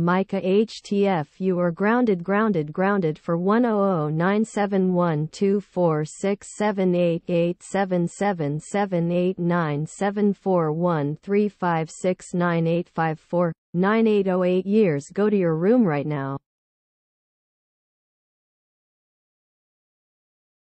Micah HTF. You are grounded for 100097124678877789741356985498008 years. Go to your room right now.